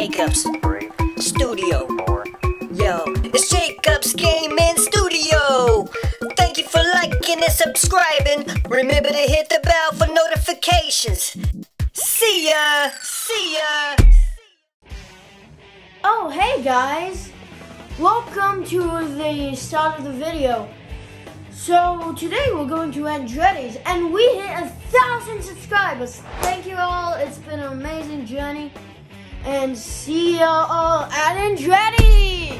Jacob's Studio. Yo, it's Jacob's Gaming Studio. Thank you for liking and subscribing. Remember to hit the bell for notifications. See ya! See ya! Oh, hey guys! Welcome to the start of the video. So today we're going to Andretti's and we hit 1,000 subscribers. Thank you all. It's been an amazing journey. And see you all at Andretti's!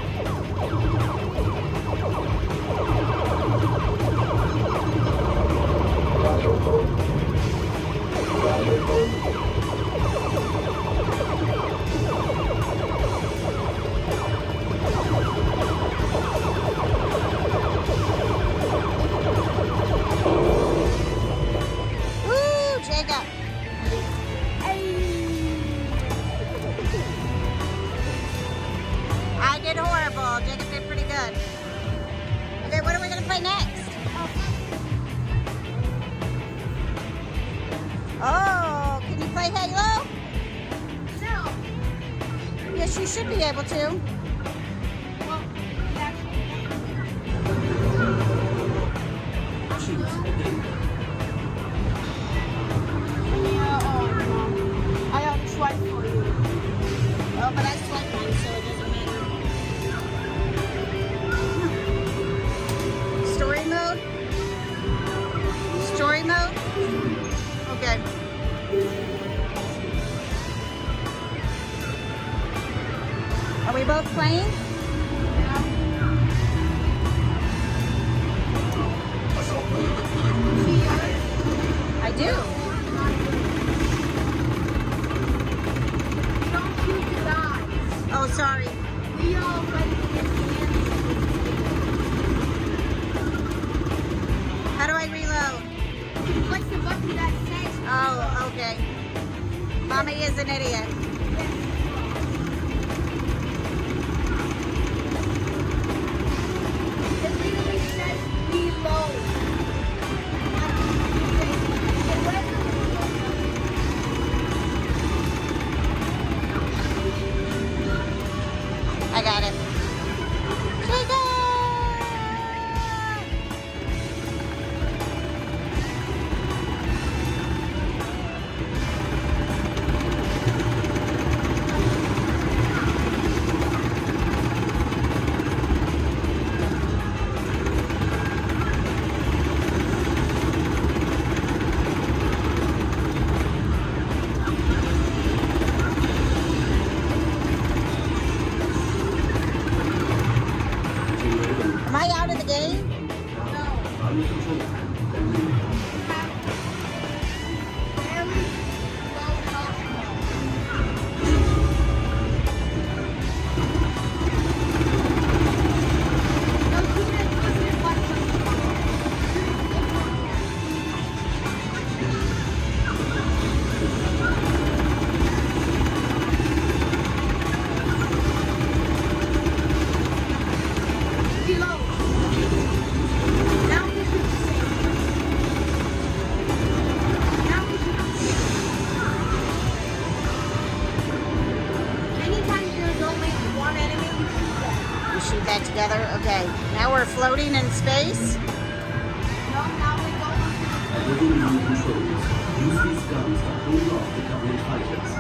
Horrible. Jacob did pretty good. Okay, what are we going to play next? Oh, can you play Halo? No. Yes, you should be able to. I have to swipe for you. Oh, but I swiped one, so it doesn't matter. Story mode? Story mode? Okay. Are we both playing? I do. Oh, sorry. We all ready to get How do I reload? you push the button that says Oh, okay. Mommy is an idiot. it literally says reload. I got it. Am I out of the game? Shoot that together. Okay, now we're floating in space. Within new controls, use these guns to hold off the government fighters.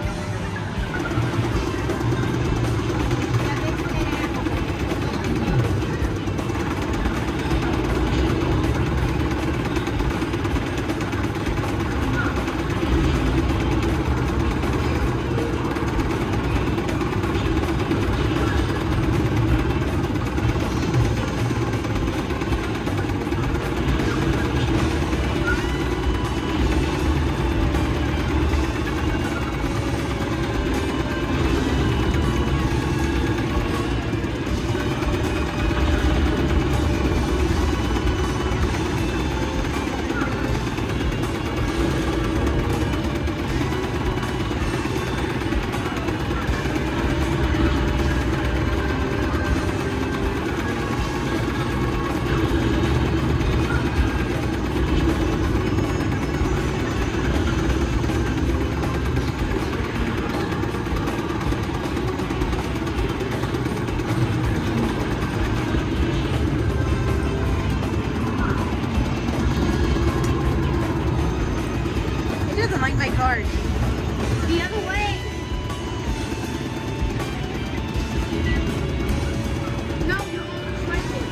The other way. No, you're almost right there.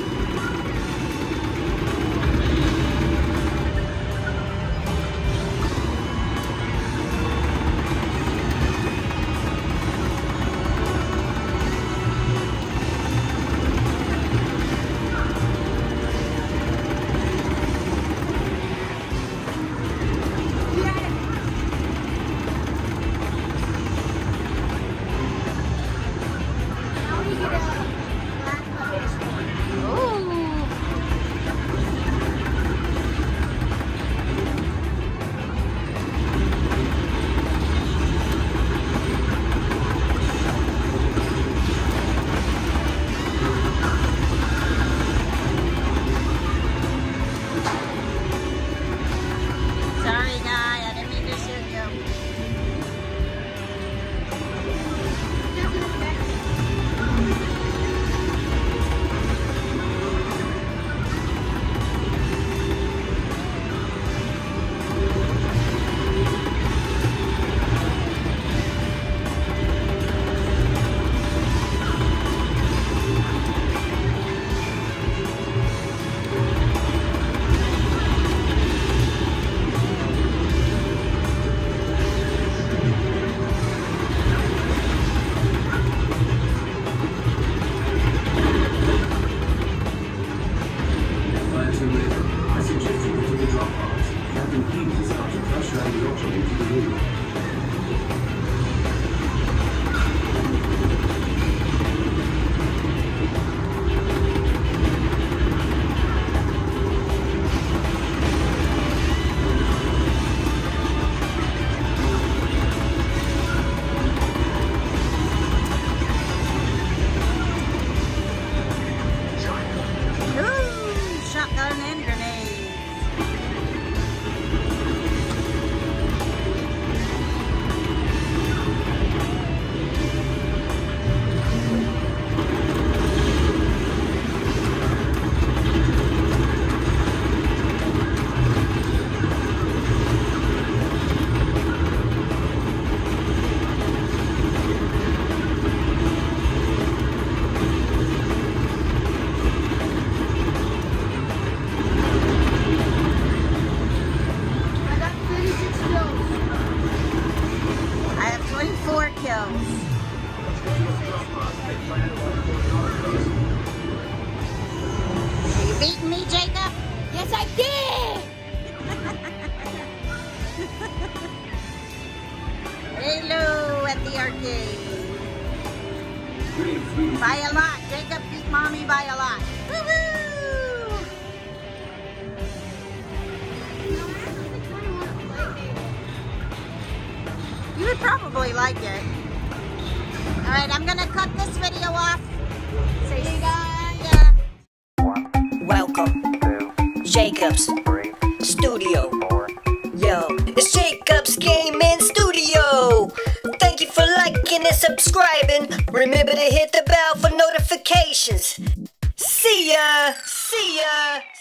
I suggest you go to the drop box. Captain Pete is about to crash land the Ocho into the river. Shotgun and grenade. Kills. Are you beating me, Jacob? Yes, I did! Hello at the arcade. By a lot. Jacob beat Mommy by a lot. Woo-hoo! You would probably like it. Alright, I'm gonna cut this video off. Say you guys. Welcome, Jacob's Studio. Yo, it's Jacob's Gaming Studio. Thank you for liking and subscribing. Remember to hit the bell for notifications. See ya! See ya!